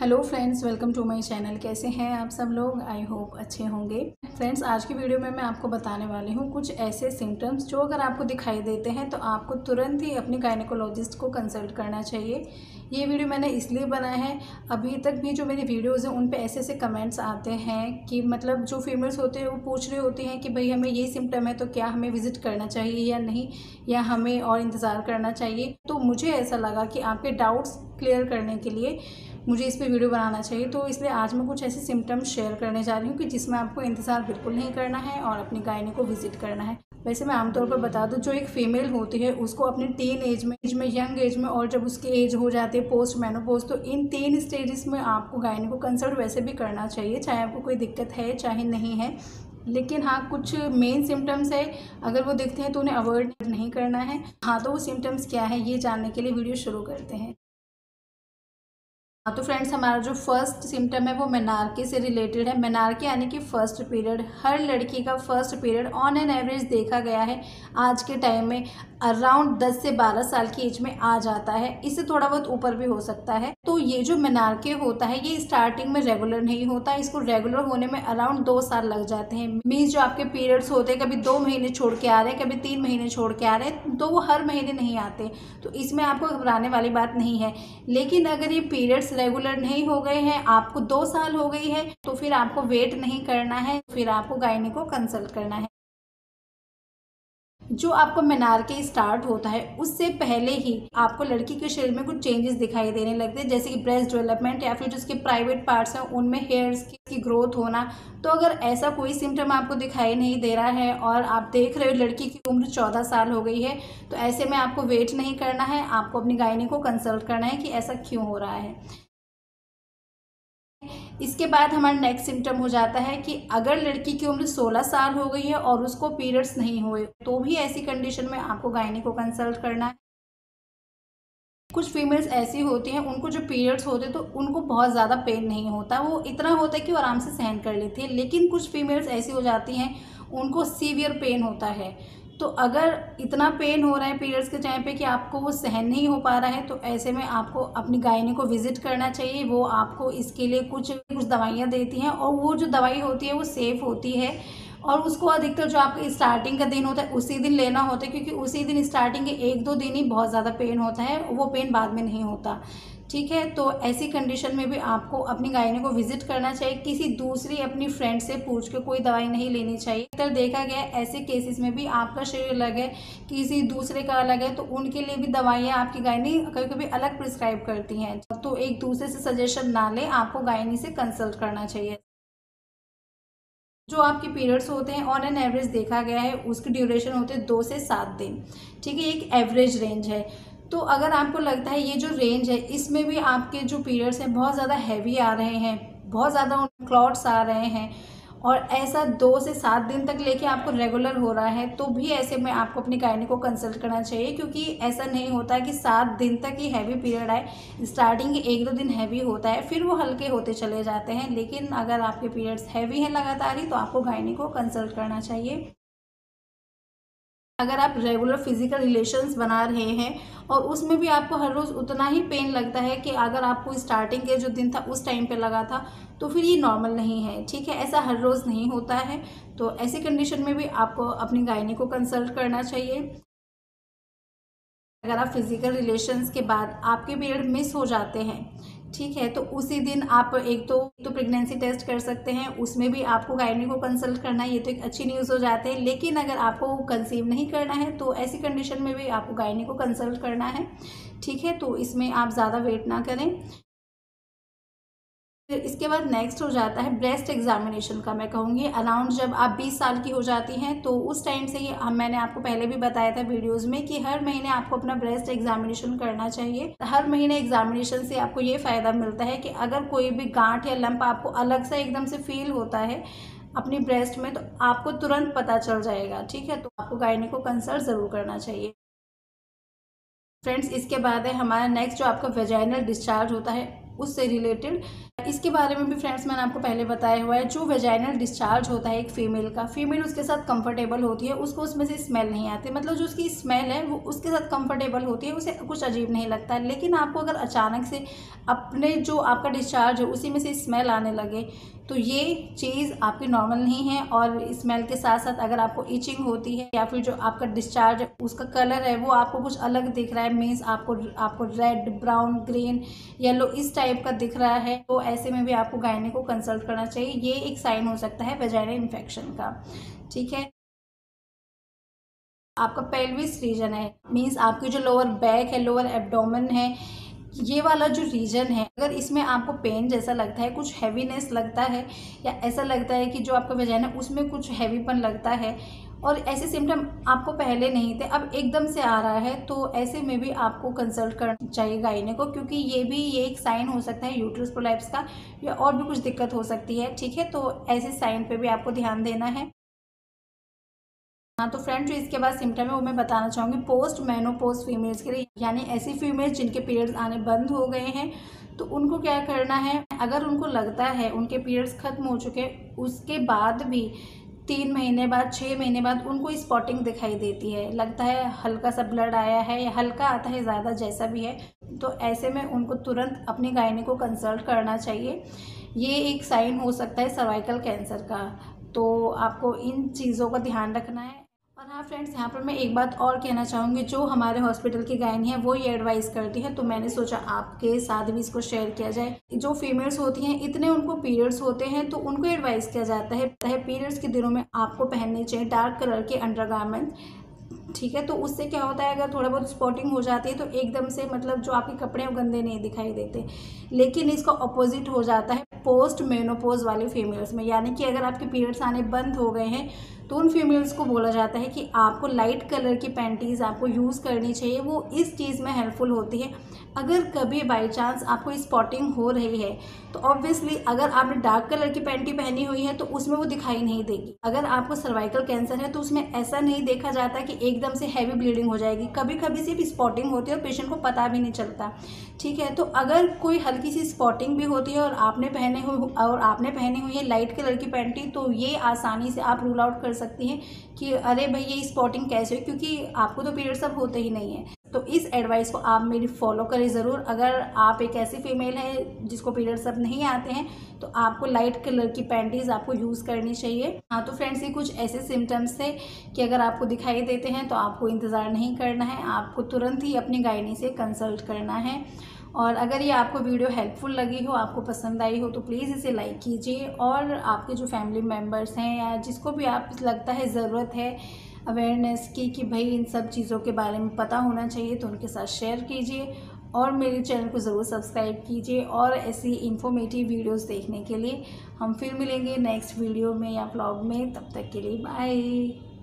Hello friends, welcome to my channel. कैसे हैं आप सब लोग? आई होप अच्छे होंगे। फ्रेंड्स, आज की वीडियो में मैं आपको बताने वाली हूँ कुछ ऐसे सिम्टम्स जो अगर आपको दिखाई देते हैं तो आपको तुरंत ही अपनी गायनेकोलॉजिस्ट को कंसल्ट करना चाहिए। ये वीडियो मैंने इसलिए बनाया है, अभी तक भी जो मेरी वीडियोज़ हैं उन पे ऐसे ऐसे कमेंट्स आते हैं कि मतलब जो फीमेल्स होते हैं वो पूछ रहे होते हैं कि भाई हमें ये सिम्टम है तो क्या हमें विजिट करना चाहिए या नहीं, या हमें और इंतज़ार करना चाहिए। तो मुझे ऐसा लगा कि आपके डाउट्स क्लियर करने के लिए मुझे इस पे वीडियो बनाना चाहिए, तो इसलिए आज मैं कुछ ऐसे सिम्टम्स शेयर करने जा रही हूँ कि जिसमें आपको इंतज़ार बिल्कुल नहीं करना है और अपनी गायनी को विजिट करना है। वैसे मैं आमतौर पर बता दूं, जो एक फीमेल होती है उसको अपनी टीन एज में यंग एज में और जब उसकी एज हो जाती है पोस्ट मेनोपॉज, तो इन 3 स्टेजेस में आपको गायनी को कंसल्ट वैसे भी करना चाहिए, चाहे आपको कोई दिक्कत है चाहे नहीं है। लेकिन हाँ, कुछ मेन सिम्टम्स है, अगर वो दिखते हैं तो उन्हें अवॉइड नहीं करना है। हाँ, तो वो सिम्टम्स क्या है ये जानने के लिए वीडियो शुरू करते हैं। हाँ, तो फ्रेंड्स, हमारा जो फर्स्ट सिम्टम है वो मेनार्के से रिलेटेड है। मेनार्के यानी कि फर्स्ट पीरियड। हर लड़की का first period on an average देखा गया है आज के टाइम में अराउंड 10 से 12 साल की एज में आ जाता है, इससे थोड़ा बहुत ऊपर भी हो सकता है। तो ये जो मेनार्के होता है ये स्टार्टिंग में रेगुलर नहीं होता, इसको रेगुलर होने में अराउंड 2 साल लग जाते हैं। मीन्स जो आपके पीरियड्स होते हैं कभी 2 महीने छोड़ के आ रहे हैं, कभी 3 महीने छोड़ के आ रहे हैं, तो वो हर महीने नहीं आते, तो इसमें आपको घबराने वाली बात नहीं है। लेकिन अगर ये पीरियड्स रेगुलर नहीं हो गए हैं, आपको 2 साल हो गई है, तो फिर आपको वेट नहीं करना है, फिर आपको गायनी को कंसल्ट करना है। जो आपको मेनार्के स्टार्ट होता है उससे पहले ही आपको लड़की के शरीर में कुछ चेंजेस दिखाई देने लगते हैं, जैसे कि ब्रेस्ट डेवलपमेंट या फिर जिसके प्राइवेट पार्ट्स हैं उनमें हेयर्स की ग्रोथ होना। तो अगर ऐसा कोई सिम्टम आपको दिखाई नहीं दे रहा है और आप देख रहे हो लड़की की उम्र 14 साल हो गई है, तो ऐसे में आपको वेट नहीं करना है, आपको अपनी गायनी को कंसल्ट करना है कि ऐसा क्यों हो रहा है। इसके बाद हमारा नेक्स्ट सिम्टम हो जाता है कि अगर लड़की की उम्र 16 साल हो गई है और उसको पीरियड्स नहीं हुए, तो भी ऐसी कंडीशन में आपको गायनी को कंसल्ट करना है। कुछ फीमेल्स ऐसी होती हैं उनको जो पीरियड्स होते हैं तो उनको बहुत ज़्यादा पेन नहीं होता, वो इतना होता है कि वो आराम से सहन कर लेती है। लेकिन कुछ फीमेल्स ऐसी हो जाती हैं उनको सीवियर पेन होता है। तो अगर इतना पेन हो रहा है पीरियड्स के टाइम पे कि आपको वो सहन नहीं हो पा रहा है, तो ऐसे में आपको अपनी गायनी को विजिट करना चाहिए। वो आपको इसके लिए कुछ दवाइयाँ देती हैं और वो जो दवाई होती है वो सेफ़ होती है, और उसको अधिकतर जो आपका स्टार्टिंग का दिन होता है उसी दिन लेना होता है, क्योंकि उसी दिन स्टार्टिंग के 1-2 दिन ही बहुत ज़्यादा पेन होता है, वो पेन बाद में नहीं होता। ठीक है, तो ऐसी कंडीशन में भी आपको अपनी गायनी को विजिट करना चाहिए। किसी दूसरी अपनी फ्रेंड से पूछ के कोई दवाई नहीं लेनी चाहिए। अक्सर देखा गया है ऐसे केसेस में भी आपका शरीर अलग है, किसी दूसरे का अलग है, तो उनके लिए भी दवाइयाँ आपकी गायनी कभी कभी अलग प्रिस्क्राइब करती हैं। तो एक दूसरे से सजेशन ना लें, आपको गायनी से कंसल्ट करना चाहिए। जो आपके पीरियड्स होते हैं ऑन एन एवरेज देखा गया है उसकी ड्यूरेशन होती है 2 से 7 दिन। ठीक है, एक एवरेज रेंज है। तो अगर आपको लगता है ये जो रेंज है इसमें भी आपके जो पीरियड्स हैं बहुत ज़्यादा हैवी आ रहे हैं, बहुत ज़्यादा क्लॉट्स आ रहे हैं, और ऐसा 2 से 7 दिन तक लेके आपको रेगुलर हो रहा है, तो भी ऐसे में आपको अपनी गायनी को कंसल्ट करना चाहिए। क्योंकि ऐसा नहीं होता है कि 7 दिन तक ही हैवी पीरियड आए। स्टार्टिंग के 1-2 दिन हैवी होता है, फिर वो हल्के होते चले जाते हैं। लेकिन अगर आपके पीरियड्स हैवी हैं लगातार ही, तो आपको गायनी को कंसल्ट करना चाहिए। अगर आप रेगुलर फिजिकल रिलेशंस बना रहे हैं और उसमें भी आपको हर रोज़ उतना ही पेन लगता है कि अगर आपको स्टार्टिंग के जो दिन था उस टाइम पे लगा था, तो फिर ये नॉर्मल नहीं है। ठीक है, ऐसा हर रोज़ नहीं होता है, तो ऐसी कंडीशन में भी आपको अपनी गायनी को कंसल्ट करना चाहिए। अगर आप फिजिकल रिलेशंस के बाद आपके पीरियड मिस हो जाते हैं, ठीक है, तो उसी दिन आप एक तो प्रेगनेंसी टेस्ट कर सकते हैं, उसमें भी आपको गायनी को कंसल्ट करना है, ये तो एक अच्छी न्यूज़ हो जाती है। लेकिन अगर आपको कंसीव नहीं करना है तो ऐसी कंडीशन में भी आपको गायनी को कंसल्ट करना है। ठीक है, तो इसमें आप ज़्यादा वेट ना करें। फिर इसके बाद नेक्स्ट हो जाता है ब्रेस्ट एग्जामिनेशन का। मैं कहूँगी अराउंड जब आप 20 साल की हो जाती हैं तो उस टाइम से ही मैंने आपको पहले भी बताया था वीडियोस में कि हर महीने आपको अपना ब्रेस्ट एग्जामिनेशन करना चाहिए। हर महीने एग्जामिनेशन से आपको ये फ़ायदा मिलता है कि अगर कोई भी गांठ या लंप आपको अलग से एकदम से फील होता है अपनी ब्रेस्ट में, तो आपको तुरंत पता चल जाएगा। ठीक है, तो आपको गायनी को कंसल्ट ज़रूर करना चाहिए। फ्रेंड्स, इसके बाद है हमारा नेक्स्ट जो आपका वेजाइनल डिस्चार्ज होता है उससे रिलेटेड। इसके बारे में भी फ्रेंड्स मैंने आपको पहले बताया हुआ है। जो वेजाइनल डिस्चार्ज होता है एक फीमेल का, फीमेल उसके साथ कंफर्टेबल होती है, उसको उसमें से स्मेल नहीं आती, मतलब जो उसकी स्मेल है वो उसके साथ कंफर्टेबल होती है, उसे कुछ अजीब नहीं लगता। लेकिन आपको अगर अचानक से अपने जो आपका डिस्चार्ज है उसी में से स्मेल आने लगे तो ये चीज़ आपकी नॉर्मल नहीं है। और स्मेल के साथ साथ अगर आपको इचिंग होती है या फिर जो आपका डिस्चार्ज है उसका कलर है वो आपको कुछ अलग दिख रहा है, मीन्स आपको रेड, ब्राउन, ग्रीन, येलो इस टाइप का दिख रहा है, तो ऐसे में भी आपको गायने को कंसल्ट करना चाहिए। ये एक साइन हो सकता है वेजाइनल इन्फेक्शन का। ठीक है, आपका पेल्विस रीजन है, मीन्स आपकी जो लोअर बैक है, लोअर एब्डोमेन है, ये वाला जो रीजन है, अगर इसमें आपको पेन जैसा लगता है, कुछ हैवीनेस लगता है, या ऐसा लगता है कि जो आपका वजाइना है उसमें कुछ हैवीपन लगता है और ऐसे सिम्टम आपको पहले नहीं थे, अब एकदम से आ रहा है, तो ऐसे में भी आपको कंसल्ट करना चाहिए गायने को, क्योंकि ये एक साइन हो सकता है यूट्रस प्रोलैप्स का, या और भी कुछ दिक्कत हो सकती है। ठीक है, तो ऐसे साइन पे भी आपको ध्यान देना है। हाँ, तो फ्रेंड जो इसके बाद सिम्टम है वो मैं बताना चाहूँगी पोस्ट मेनोपॉज फीमेल्स के लिए, यानी ऐसी फीमेल्स जिनके पीरियड्स आने बंद हो गए हैं, तो उनको क्या करना है, अगर उनको लगता है उनके पीरियड्स खत्म हो चुके हैं, उसके बाद भी 3 महीने बाद, 6 महीने बाद उनको स्पॉटिंग दिखाई देती है, लगता है हल्का सा ब्लड आया है या हल्का आता है, ज़्यादा जैसा भी है, तो ऐसे में उनको तुरंत अपनी गायनी को कंसल्ट करना चाहिए। ये एक साइन हो सकता है सर्वाइकल कैंसर का, तो आपको इन चीज़ों का ध्यान रखना है। और हाँ फ्रेंड्स, यहाँ पर मैं एक बात और कहना चाहूँगी, जो हमारे हॉस्पिटल की गायनी है वो ये एडवाइस करती है, तो मैंने सोचा आपके साथ भी इसको शेयर किया जाए। जो फीमेल्स होती हैं इतने उनको पीरियड्स होते हैं, तो उनको एडवाइस किया जाता है पीरियड्स के दिनों में आपको पहनने चाहिए डार्क कलर के अंडरगारमेंट। ठीक है, तो उससे क्या होता है, अगर थोड़ा बहुत स्पॉटिंग हो जाती है तो एकदम से मतलब जो आपके कपड़े हैं वो गंदे नहीं दिखाई देते। लेकिन इसका ऑपोजिट हो जाता है पोस्ट मेनोपॉज वाली फीमेल्स में, यानी कि अगर आपके पीरियड्स आने बंद हो गए हैं तो उन फीमेल्स को बोला जाता है कि आपको लाइट कलर की पैंटीज़ आपको यूज़ करनी चाहिए, वो इस चीज़ में हेल्पफुल होती है। अगर कभी बाई चांस आपको स्पॉटिंग हो रही है तो ऑब्वियसली अगर आपने डार्क कलर की पैंटी पहनी हुई है तो उसमें वो दिखाई नहीं देगी। अगर आपको सर्वाइकल कैंसर है तो उसमें ऐसा नहीं देखा जाता कि एकदम से हैवी ब्लीडिंग हो जाएगी, कभी कभी सिर्फ स्पॉटिंग होती है और पेशेंट को पता भी नहीं चलता। ठीक है, तो अगर कोई हल्की सी स्पॉटिंग भी होती है और आपने पहनी हुई है लाइट कलर की पैंटी, तो ये आसानी से आप रूल आउट कर सकती हैं कि अरे भाई ये स्पॉटिंग कैसे हुई, क्योंकि आपको तो पीरियड्स अब होते ही नहीं है। तो इस एडवाइस को आप मेरी फॉलो करें ज़रूर। अगर आप एक ऐसी फीमेल है जिसको पीरियड्स अब नहीं आते हैं तो आपको लाइट कलर की पैंटीज़ आपको यूज़ करनी चाहिए। हाँ, तो फ्रेंड्स ये कुछ ऐसे सिम्टम्स थे कि अगर आपको दिखाई देते हैं तो आपको इंतज़ार नहीं करना है, आपको तुरंत ही अपनी गायनी से कंसल्ट करना है। और अगर ये आपको वीडियो हेल्पफुल लगी हो, आपको पसंद आई हो, तो प्लीज़ इसे लाइक कीजिए, और आपके जो फैमिली मेम्बर्स हैं या जिसको भी आप लगता है ज़रूरत है अवेयरनेस की कि भाई इन सब चीज़ों के बारे में पता होना चाहिए, तो उनके साथ शेयर कीजिए, और मेरे चैनल को ज़रूर सब्सक्राइब कीजिए। और ऐसी इन्फॉर्मेटिव वीडियोस देखने के लिए हम फिर मिलेंगे नेक्स्ट वीडियो में या व्लॉग में, तब तक के लिए बाय।